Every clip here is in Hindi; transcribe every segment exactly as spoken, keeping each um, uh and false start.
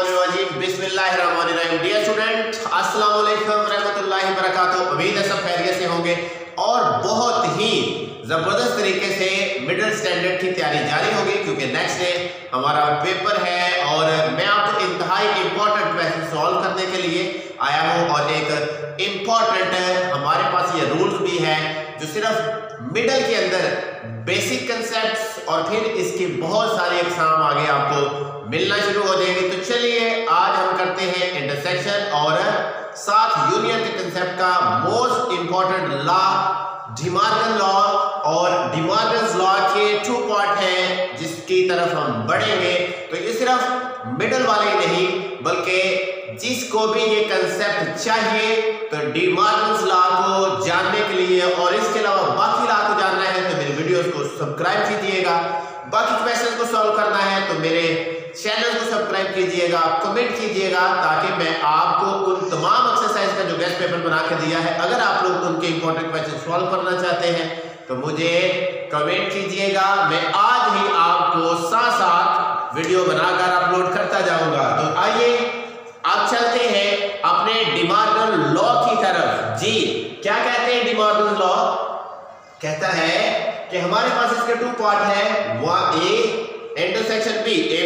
मिनशैतानिर्रजीम बिस्मिल्लाहिर्रहमानिर्रहीम। डियर स्टूडेंट, अस्सलाम वालेकुम रहमतुल्लाहि व बरकातुहू। उम्मीद है सब खैरियत से होंगे और बहुत ही ज़बरदस्त तरीके से मिडिल स्टैंडर्ड की तैयारी जारी होगी, क्योंकि नेक्स्ट डे हमारा पेपर है और मैं आपको इंतहाई इंपॉर्टेंट क्वेश्चन सॉल्व करने के लिए आया हूँ। और एक इम्पॉर्टेंट हमारे पास ये रूल्स भी है जो सिर्फ मिडल के अंदर बेसिक कंसेप्ट्स और फिर इसके बहुत सारे एग्जाम आगे आपको मिलना शुरू हो जाएंगे। तो चलिए आज हम करते हैं इंटरसेक्शन और साथ यूनियन के कंसेप्ट का most important law demorgan law. और demorgan's लॉ के टू पार्ट हैं जिसकी तरफ हम बढ़ेंगे। तो ये सिर्फ मिडल वाले ही नहीं बल्कि जिसको भी ये कंसेप्ट चाहिए तो demorgan's लॉ को जानने के लिए और इसके अलावा बाकी लॉ को जानना है तो मेरे वीडियोस को सब्सक्राइब कीजिएगा। बाकी क्वेश्चन को सॉल्व करना है तो मेरे चैनल को सब्सक्राइब कीजिएगा, कमेंट कीजिएगा, ताकि मैं आपको उन तमाम एक्सरसाइज का जो गेस्ट पेपर बना के दिया है, अगर आप लोग उनके इंपॉर्टेंट क्वेश्चन सॉल्व करना चाहते हैं तो मुझे कमेंट कीजिएगा। मैं आज ही आपको साथ साथ वीडियो बनाकर अपलोड करता जाऊंगा। तो आइए अब चलते हैं अपने demorgan लॉ की तरफ। जी क्या कहते हैं demorgan लॉ? कहता है कि हमारे पास इसके टू पार्ट है, one A intersection B, A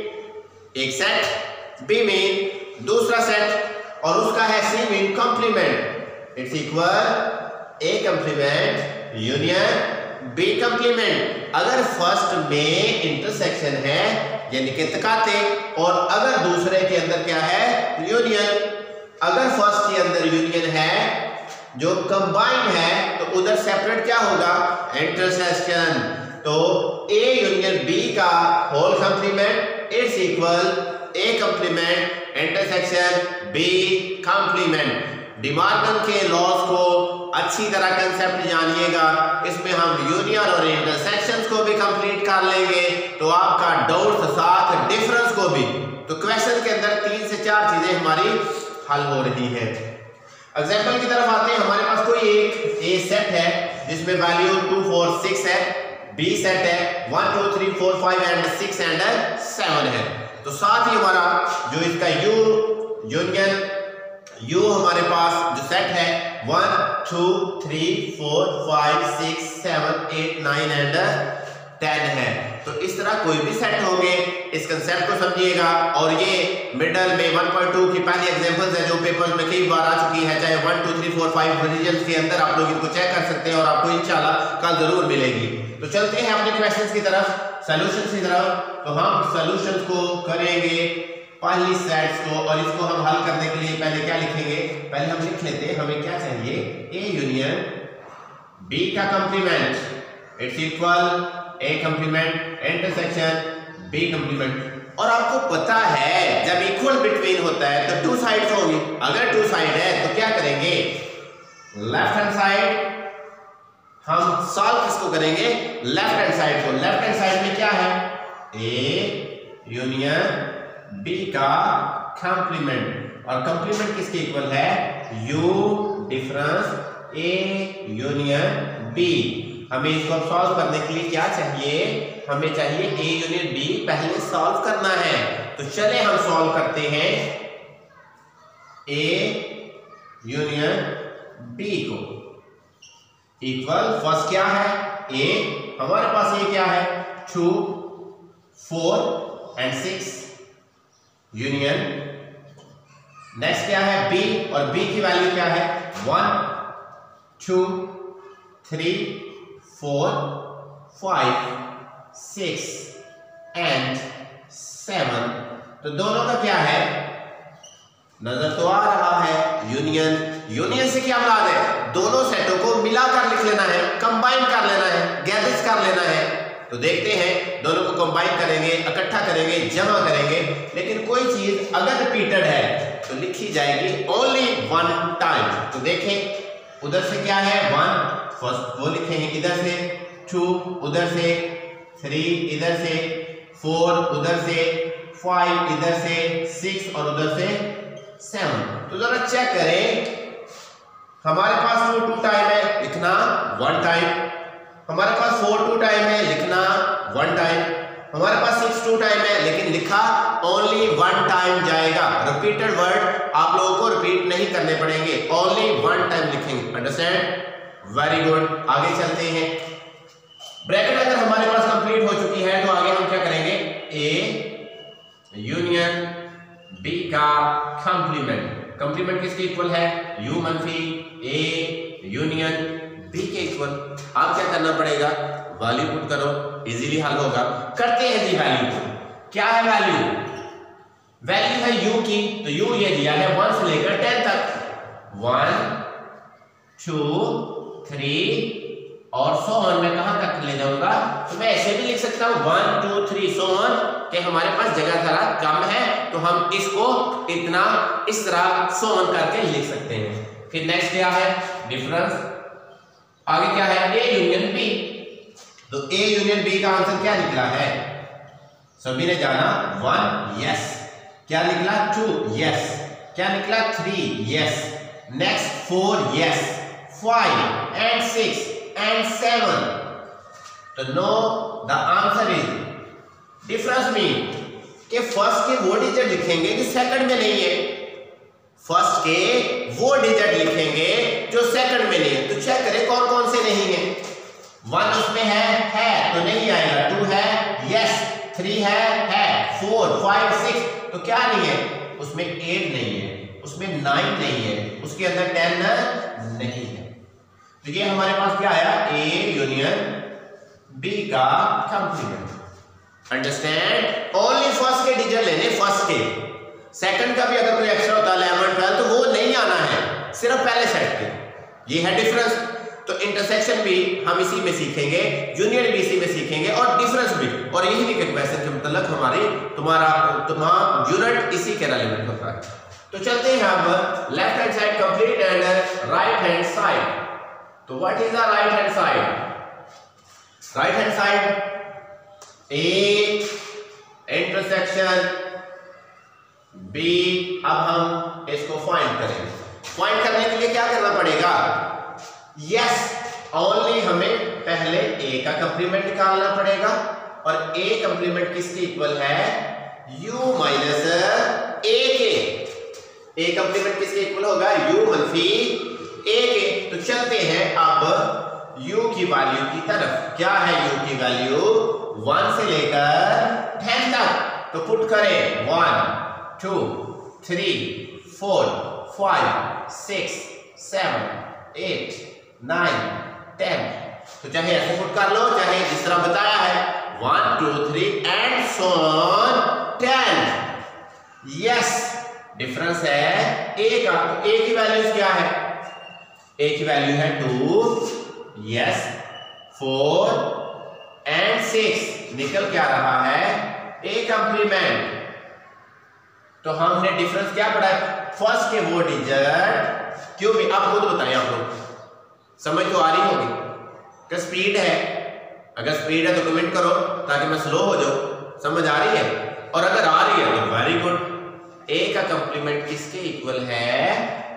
mean एक सेट, बी मीन दूसरा सेट और उसका है C mean complement. It's equal A complement union B complement. अगर फर्स्ट में इंटरसेक्शन है यानी कि तकाते और अगर दूसरे के अंदर क्या है यूनियन, अगर फर्स्ट के अंदर यूनियन है जो कंबाइन है तो उधर सेपरेट क्या होगा इंटरसेक्शन। तो ए यूनियन बी का whole complement it's equal A complement intersection B complement. demorgan के लॉज को अच्छी तरह कंसेप्ट जानिएगा, इसमें हम यूनियन और इंटरसेक्शंस को भी कंप्लीट कर लेंगे तो आपका डाउट साथ डिफरेंस को भी। तो क्वेश्चन के अंदर तीन से चार चीजें हमारी हल हो रही हैं। एग्जाम्पल की तरफ आते हैं। हमारे पास कोई एक ए सेट है जिसमें वैल्यू टू फोर सिक्स है, बी सेट है one two three four five and six and seven है। तो साथ ही हमारा जो इसका यू यूनियन यू हमारे पास जो सेट है one two three four five six seven eight nine and ten है। तो इस तरह कोई भी सेट होंगे, इस कंसेप्ट को समझिएगा। और ये मिडल में वन पॉइंट टू की पहली एग्जांपल्स है जो पेपर्स में कई बार आ चुकी है, चाहे one two three four five revisions के अंदर आप लोग इनको चेक कर सकते हैं और आपको इंशाल्लाह कल जरूर मिलेगी। तो चलते हैं अपने क्वेश्चंस की तरफ, सॉल्यूशंस की तरफ। तो हम सॉल्यूशंस को करेंगे पहली सेट्स को और इसको हम हल करने के लिए पहले क्या लिखेंगे, पहले हम लिख लेते हैं हमें क्या चाहिए, ए यूनियन बी का complement it's equal A complement intersection B complement. और आपको पता है जब इक्वल बिटवीन होता है तो टू साइड्स होंगी। अगर टू साइड है तो क्या करेंगे, लेफ्ट हैंड साइड हम सॉल्व किसको करेंगे, लेफ्ट हैंड साइड को। लेफ्ट हैंड साइड में क्या है, ए यूनियन बी का कंप्लीमेंट और कंप्लीमेंट किसके इक्वल है, U difference A union B. हमें इसको सॉल्व करने के लिए क्या चाहिए, हमें चाहिए ए यूनियन बी पहले सॉल्व करना है। तो चले हम सॉल्व करते हैं ए यूनियन बी को। इक्वल फर्स्ट क्या है ए, हमारे पास ये क्या है two four and six union. Next क्या है बी और बी की वैल्यू क्या है one two three four five six and seven. तो दोनों का क्या है नजर तो आ रहा है यूनियन। यूनियन से क्या मुराद है, दोनों सेटों को मिलाकर लिख लेना है, कंबाइन कर लेना है, गैदर कर लेना है। तो देखते हैं दोनों को कंबाइन करेंगे, इकट्ठा करेंगे, जमा करेंगे। लेकिन कोई चीज अगर रिपीटेड है तो लिखी जाएगी ओनली वन टाइम। तो देखें उधर से क्या है वन, फर्स्ट वो लिखेंगे, इधर से टू, उधर से थ्री, इधर से फोर, उधर से फाइव, इधर से सिक्स और उधर से सेवन। तो जरा चेक करें, हमारे पास टू टू टाइम है लिखना वन टाइम, हमारे पास फोर टू टाइम है लिखना वन टाइम, हमारे पास सिक्स टू टाइम है, लेकिन लिखा ओनली वन टाइम जाएगा। रिपीटेड वर्ड आप लोगों को रिपीट नहीं करने पड़ेंगे, ओनली वन टाइम लिखेंगे। अंडरस्टैंड? Very good. आगे चलते हैं। ब्रैकेट अगर हमारे पास कंप्लीट हो चुकी है तो आगे हम क्या करेंगे? ए यूनियन बी का कंप्लीमेंट। कंप्लीमेंट किसके इक्वल है? यू मनफी ए यूनियन बी के इक्वल। आप क्या करना पड़ेगा? वैल्यू पुट करो, इजीली हल होगा। करते हैं जी वैल्यू। क्या है वैल्यू? वैल्यू है u की, तो u ये दिया है वन से लेकर टेन तक। वन टू थ्री और सो ऑन में कहां तक ले जाऊंगा? तो मैं ऐसे भी लिख सकता हूं one two three so on, कि हमारे पास जगह थोड़ा कम है तो हम इसको इतना इस तरह सो ऑन करके लिख सकते हैं। फिर नेक्स्ट क्या है? डिफरेंस। आगे क्या है? a union b। तो a यूनियन b का आंसर क्या निकला है? सभी ने जाना वन, यस। क्या निकला? Two, yes. क्या निकला? Three, yes. Next four, yes. Five and six and seven. तो no, the answer is difference mean कि फर्स्ट के वो डिजिट लिखेंगे जो सेकंड में नहीं है। फर्स्ट के वो डिजिट लिखेंगे जो सेकंड में नहीं है। तो चेक करें कौन कौन से नहीं है। वन उसमें है है तो नहीं आएगा। टू है, यस। थ्री है है फोर फाइव सिक्स तो क्या नहीं है? उसमें एट नहीं है, उसमें नाइन नहीं है, उसके अंदर टेन नहीं है। तो ये हमारे पास क्या आया? ए यूनियन बी का कंप्लीमेंट। अंडरस्टैंड? ओनली फर्स्ट के डिजिट लेने, फर्स्ट के। सेकंड का भी अगर कोई एक्स्ट्रा होता है इलेवन ट्वेल्व तो वो नहीं आना है, सिर्फ पहले सेट के। ये है डिफरेंस। तो इंटरसेक्शन भी हम इसी में सीखेंगे, यूनियन भी इसी में सीखेंगे और डिफरेंस भी। और यही भी क्वेश्चन के मतलब हमारी तुम्हारा तुम्हारा यूनिट इसी के रिलेवेंट होता है। तो चलते हैं अब left hand side complete and right hand side. तो what is the right hand side? Right hand side A intersection B. अब हम इसको फाइंड करेंगे। फाइंड करने के लिए क्या करना पड़ेगा? यस, ओनली हमें पहले a का कंप्लीमेंट निकालना पड़ेगा। और a कंप्लीमेंट किसके इक्वल है? u माइनस a के। a कंप्लीमेंट किसके इक्वल होगा? u मनफी a के। तो चलते हैं अब u की वैल्यू की तरफ। क्या है u की वैल्यू? वन से लेकर टेन तक। तो पुट करें one two three four five six seven eight nine ten. तो चाहे ऐसे पुट कर लो, चाहे जिस तरह बताया है one two three and so on ten. Yes, difference है a का। तो a की वैल्यूज क्या है? a की वैल्यू है two, yes, four and six. निकल क्या रहा है? a complement. तो हमने डिफरेंस क्या पढ़ा? फर्स्ट के वो डिजिट। क्यों भी आप खुद बताएं, आप लोग समझ तो आ रही होगी कि स्पीड है। अगर स्पीड है तो कमेंट करो ताकि मैं स्लो हो जाऊं। समझ आ रही है? और अगर आ रही है तो वेरी गुड। a का कंप्लीमेंट किसके इक्वल है?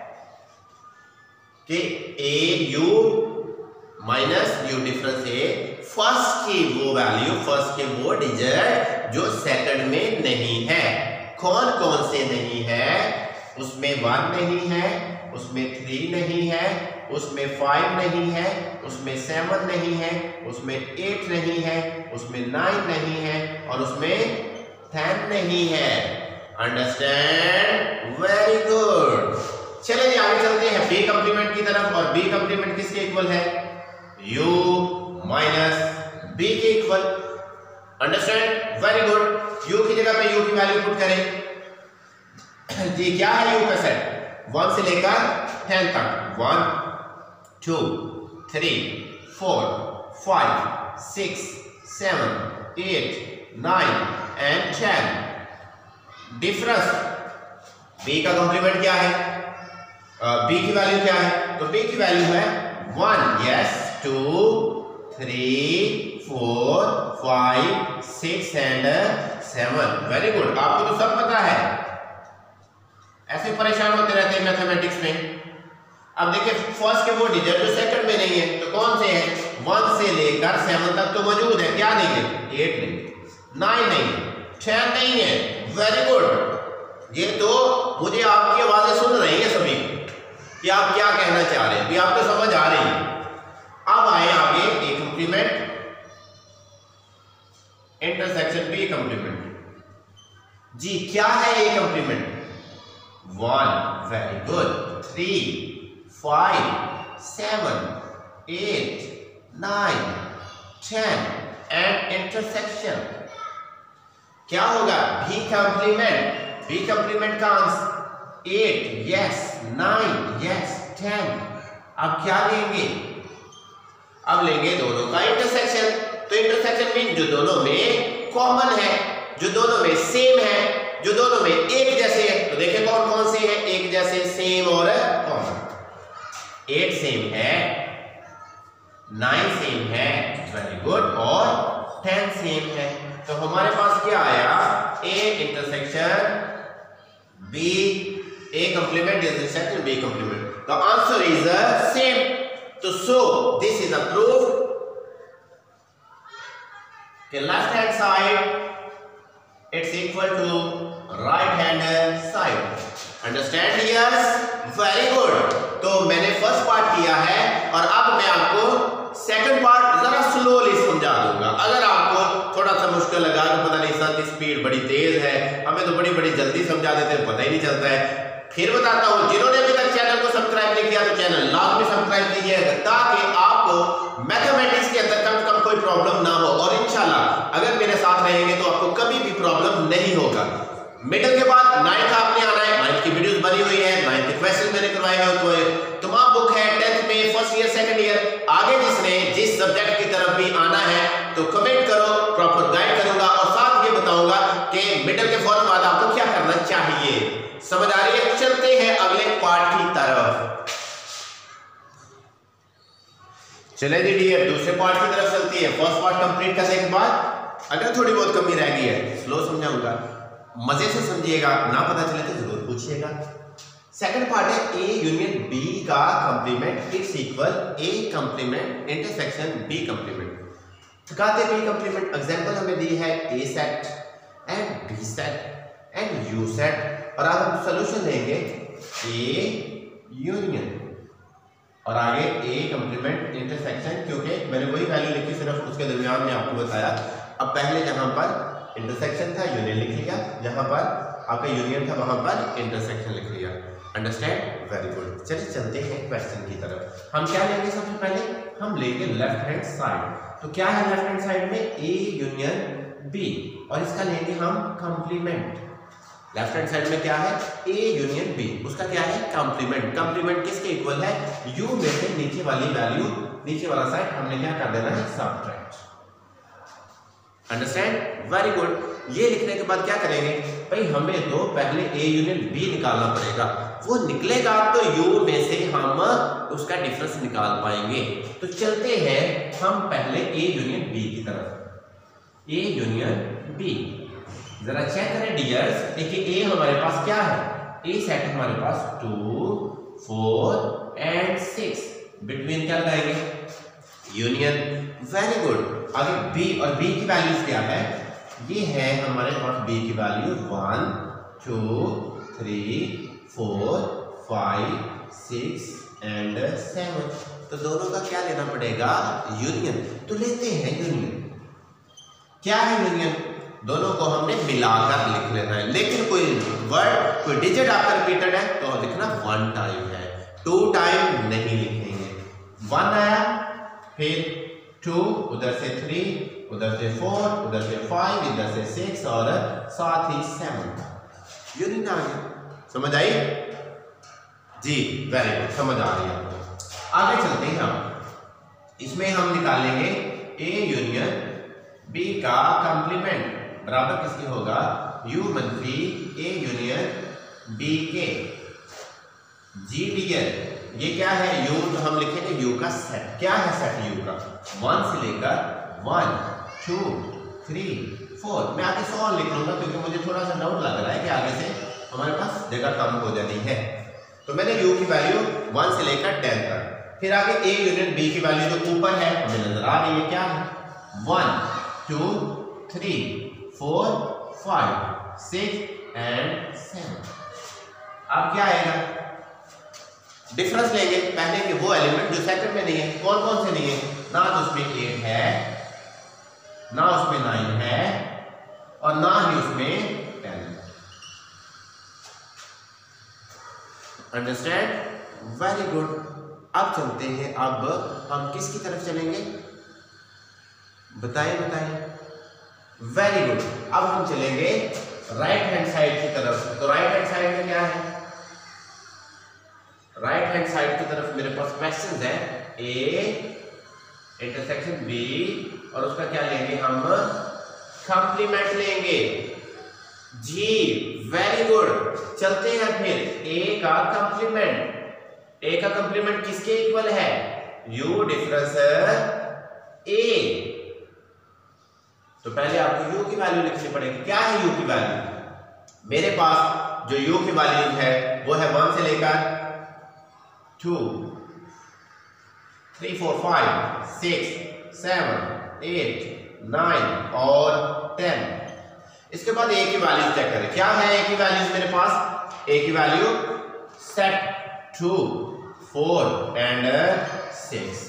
कि a u minus u difference है फर्स्ट की वो वैल्यू, फर्स्ट के वो डिजिट जो सेकंड में नहीं है। कौन कौन से नहीं है? उसमें वन नहीं है, उसमें थ्री नहीं है, उसमें फाइव नहीं है, उसमें सेवन नहीं है, उसमें एट नहीं है, उसमें नाइन नहीं है और उसमें टेन नहीं है। अंडरस्टैंड? Very good. चलिए आगे चलते हैं बी कंप्लीमेंट की तरफ। और बी कंप्लीमेंट किसके इक्वल है? u माइनस b के equal. Understand? Very good. u की जगह पे u की वैल्यू पुट करें जी। क्या है u का सेट? वन से लेकर टेन तक। One two three four five six seven eight nine and ten. Difference b का कंप्लीमेंट क्या है? b की वैल्यू क्या है? तो b की वैल्यू है one, yes, two three four five six and seven. Very good. आपको तो सब पता है, ऐसे परेशान होते रहते हैं मैथमेटिक्स में। अब देखिए फर्स्ट के वो डिजिट जो सेकंड में नहीं है तो कौन से हैं? वन से लेकर सेवन तक तो मौजूद है। क्या नहीं है? एट नहीं है। नाइन नहीं है, टेन नहीं है। Very good. ये तो मुझे आपकी आवाजें सुन रही है सभी कि आप क्या कहना चाह रहे हैं, भी आपको समझ आ रही है। अब आए आगे A complement intersection B complement. जी क्या है A complement? One, very good. Three, five, seven, eight, nine, ten and intersection क्या होगा? B complement. बी कंप्लीमेंट का answer eight, yes, nine, yes, ten. अब क्या लेंगे? अब लेंगे दोनों का इंटरसेक्शन। तो इंटरसेक्शन मीन जो दोनों में कॉमन है, जो दोनों में सेम है, जो दोनों में एक जैसे है। तो देखिए कौन कौन से हैं एक जैसे, सेम और कॉमन। एट सेम है, नाइन सेम है, वेरी गुड, और टेन सेम है। तो हमारे पास क्या आया? A intersection B, A complement intersection B complement. The answer is same. तो so this is a proof कि left hand side it's equal to right hand side. Understand? Yes, very good. तो मैंने फर्स्ट पार्ट किया है और अब मैं आपको सेकंड पार्ट जरा स्लोली समझा दूंगा। अगर आपको थोड़ा सा मुश्किल लगा तो पता नहीं सर की स्पीड बड़ी तेज है, हमें तो बड़ी बड़ी जल्दी समझा देते हैं, पता ही नहीं चलता है। फिर बताता हूं, जिन्होंने अभी तक चैनल को सब्सक्राइब नहीं किया तो चैनल लाजमी सब्सक्राइब कीजिएगा ताकि आपको मैथमेटिक्स के अंदर कम से कम कोई प्रॉब्लम ना हो। और इंशाल्लाह अगर मेरे साथ रहेंगे तो आपको कभी भी प्रॉब्लम नहीं होगा। मिडिल के बाद नाइन्थ आपने आना है, नाइन्थ की वीडियोस बनी हुई है, नाइन्थ के क्वेश्चन मैंने करवाए हैं, तो तमाम बुक है टेंथ में, फर्स्ट ईयर, सेकंड ईयर। आगे जिसने जिस सब्जेक्ट की तरफ भी आना है तो कमेंट करो, प्रॉपर गाइड करूंगा और साथ ये बताऊंगा कि मिडिल के फौरन बाद आपको क्या करना चाहिए। समझ आ रही है? चलते हैं अगले पार्ट की तरफ। चले जी डियर, दूसरे पार्ट की तरफ चलती है। फर्स्ट पार्ट कंप्लीट करने के बाद अगर थोड़ी बहुत कमी रह गई है स्लो समझाऊंगा, मजे से समझिएगा, ना पता चले तो जरूर पूछिएगा। सेकंड पार्ट है ए यूनियन बी का complement it's equal A complement intersection B complement. ठकाते बी कंप्लीमेंट एग्जांपल हमें दी है A set and B set and U set, और अब हम सॉल्यूशन लेंगे ए यूनियन और आगे ए कंप्लीमेंट इंटरसेक्शन, क्योंकि मैंने वही वैल्यू लिखी सिर्फ उसके दरमियान में आपको बताया। अब पहले जहां पर इंटरसेक्शन था यूनियन लिख लिया, जहां पर आपका यूनियन था वहां पर इंटरसेक्शन लिख लिया। अंडरस्टैंड? Very good. चलिए चलते हैं क्वेश्चन की तरफ। हम क्या लेंगे? सबसे पहले हम लेंगे लेफ्ट हैंड साइड। तो क्या है लेफ्ट हैंड साइड में? ए यूनियन बी, और इसका लेंगे हम कंप्लीमेंट। लेफ्ट हैंड साइड में क्या है? ए यूनियन बी, उसका क्या है? कंप्लीमेंट। कंप्लीमेंट किसके इक्वल है? यू में से नीचे वाली वैल्यू, नीचे वाला साइड हमने क्या कर देना है? सबट्रैक्ट। अंडरस्टैंड? Very good. ये लिखने के बाद क्या करेंगे भाई? हमें तो पहले ए यूनियन बी निकालना पड़ेगा। वो निकलेगा तो यू में से हम उसका डिफरेंस निकाल पाएंगे। तो चलते हैं हम पहले ए यूनियन बी की तरफ। ए यूनियन बी, जरा चेक करें डियर्स। देखिए ए हमारे पास क्या है? ए सेट हमारे पास two, four and six. Between क्या लगाएंगे? यूनियन। Very good. आगे बी, और बी की वैल्यूज क्या है? ये है हमारे पास बी की value one, two, three, four, five, six and seven. तो दोनों का क्या लेना पड़ेगा? यूनियन। तो लेते हैं यूनियन। क्या है यूनियन? दोनों को हमने मिलाकर लिख लेना है, लेकिन कोई वर्ड, कोई डिजिट आपका रिपीटेड है तो लिखना वन टाइम है, टू टाइम नहीं लिखेंगे। वन आया, फिर टू, उधर से थ्री, उधर से फोर, उधर से फाइव, इधर से सिक्स और साथ ही सेवन। यूनियन आ गया। समझ आई जी? वेरी गुड, समझ आ रही है आपको। आगे चलते हैं हम। इसमें हम निकालेंगे ए यूनियन बी का कंप्लीमेंट बराबर किसके होगा? यू मनफी ए यूनियन बी के। जी डियर, ये क्या है? यू, तो हम लिखेंगे यू का सेट। क्या है सेट यू का? वन से लेकर वन, टू, थ्री, फोर। मैं आगे सौ लिख लूंगा क्योंकि मुझे थोड़ा सा डाउट लग रहा है कि आगे से हमारे पास जगह कम हो जानी है। तो मैंने यू की वैल्यू वन से लेकर टेन तक। फिर आगे ए यूनियन बी की वैल्यू जो ऊपर है हमें नजर आ रही है, क्या है? One, two, three, four five six and seven. अब क्या आएगा, डिफरेंस लेंगे पहले के वो एलिमेंट जो सेकंड में नहीं है। कौन कौन से नहीं है, ना तो उसमें एट है, ना उसमें नाइन है, और ना ही उसमें टेन है। Understand, very good. अब चलते हैं, अब हम किसकी तरफ चलेंगे, बताइए बताइए। वेरी गुड, अब हम चलेंगे राइट हैंड साइड की तरफ। तो राइट हैंड साइड में क्या है, राइट हैंड साइड की तरफ मेरे पास क्वेश्चन है, ए इंटरसेक्शन बी, और उसका क्या लेंगे हम, कंप्लीमेंट लेंगे जी। वेरी गुड, चलते हैं फिर, ए का कंप्लीमेंट। ए का कंप्लीमेंट किसके इक्वल है, यू डिफरेंस ए। तो पहले आपको u की वैल्यू लिखनी पड़ेगी। क्या है u की वैल्यू, मेरे पास जो u की वैल्यू है वो है वन से लेकर two, three, four, five, six, seven, eight, nine और टेन। इसके बाद a की वैल्यू चेक करें। क्या है a की वैल्यू मेरे पास, a की value set two, four and six.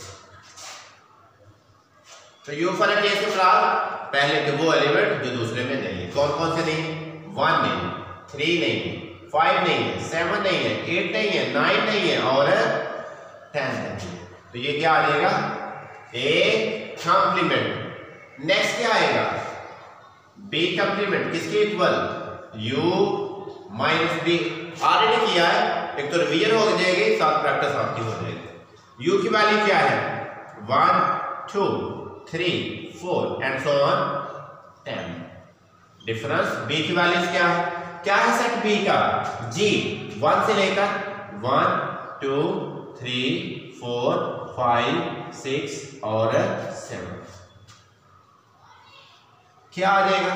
तो यू फर्क कैसे मिला, पहले के वो एलिमेंट जो दूसरे में नहीं है। कौन कौन से नहीं, वन नहीं, थ्री नहीं है, फाइव नहीं है, सेवन नहीं है, एट नहीं है, नाइन नहीं है और टेन नहीं है। तो ये क्या आ जाएगा, ए कंप्लीमेंट। नेक्स्ट क्या आएगा, बी कंप्लीमेंट किसके equal, U minus B. Already किया है, एक तो रिवीजन हो जाएगी, साथ प्रैक्टिस आपकी हो जाएगी। यू की वैल्यू क्या है, one, two, three, four and so on ten. Difference B की वैल्यूज क्या है, क्या है सेट बी का, जी, वन से लेकर one, two, three, four, five, six और सेवन। क्या आ जाएगा,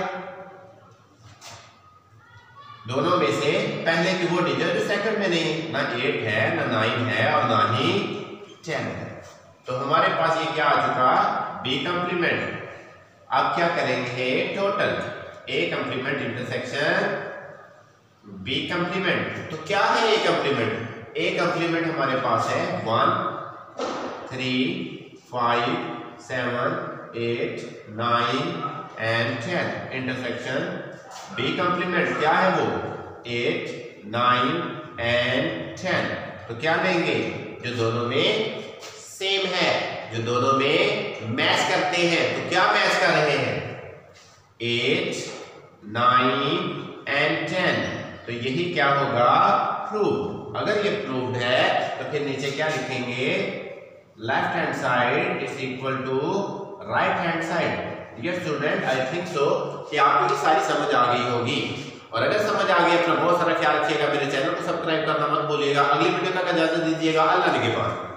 दोनों में से पहले की वो डिजिट जो सेकंड में नहीं, ना एट है, ना नाइन है और ना ही टेन है। तो हमारे पास ये क्या आ चुका, बी कंप्लीमेंट। अब क्या करेंगे, total A complement intersection B complement. तो क्या है ए कंप्लीमेंट, ए कंप्लीमेंट हमारे पास है one, three, five, seven, eight, nine and ten. Intersection B complement क्या है वो, एट, नाइन एंड टेन। तो क्या लेंगे, जो दोनों में सेम है, जो दोनों में मैच करते हैं। तो क्या मैच कर रहे हैं, एट, नाइन एंड टेन। तो यही क्या होगा, प्रूव। अगर ये प्रूव्ड है तो फिर नीचे क्या लिखेंगे, left hand side is equal to right hand side. Dear student, I think so कि आपको ये सारी समझ आ गई होगी, और अगर समझ आ गई अपना बहुत सारा ख्याल रखिएगा, मेरे चैनल को सब्सक्राइब करना मत भूलिएगा। अगली वीडियो तक इजाजत दीजिएगा, अल्लाह के पास।